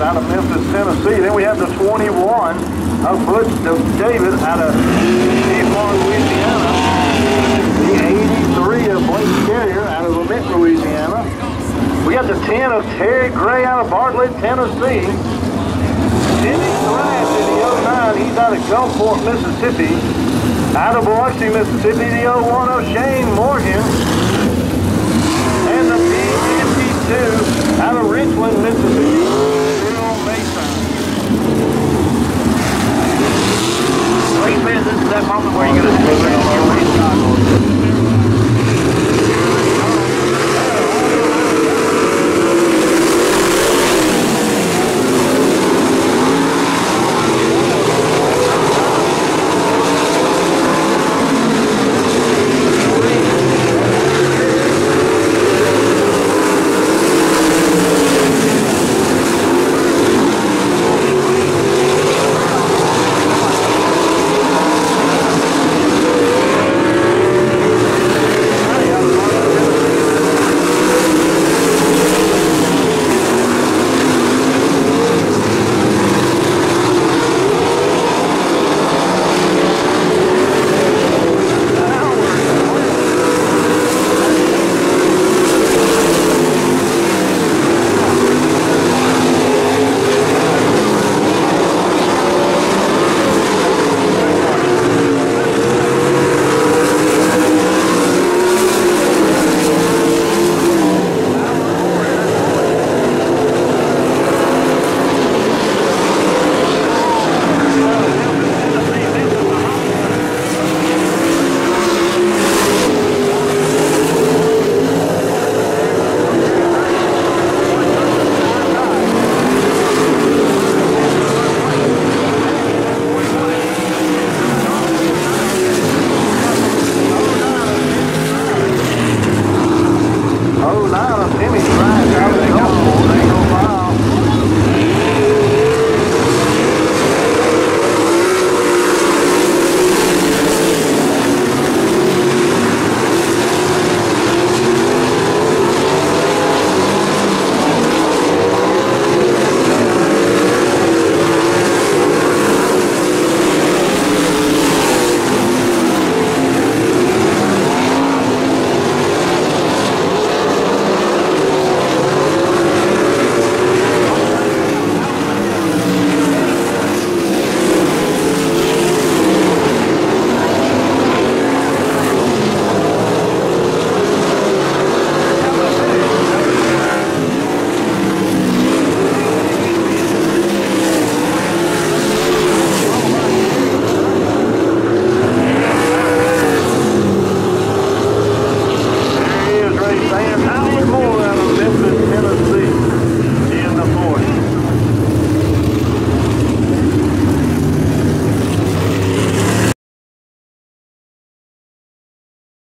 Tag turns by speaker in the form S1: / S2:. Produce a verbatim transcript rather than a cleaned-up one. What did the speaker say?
S1: out of Memphis, Tennessee. Then we have the twenty-one of Butch David out of Piedmont, Louisiana. The eighty-three of Blake Carrier out of Lamette, Louisiana. We got the ten of Terry Gray out of Bartlett, Tennessee. Jimmy Thrash in the oh nine, he's out of Gulfport, Mississippi. Out of Biloxi, Mississippi, the oh one of Shane Morgan. And the B fifty-two out of Richland, Mississippi, Bill Mason.
S2: Wait a minute, this is that moment where you're going to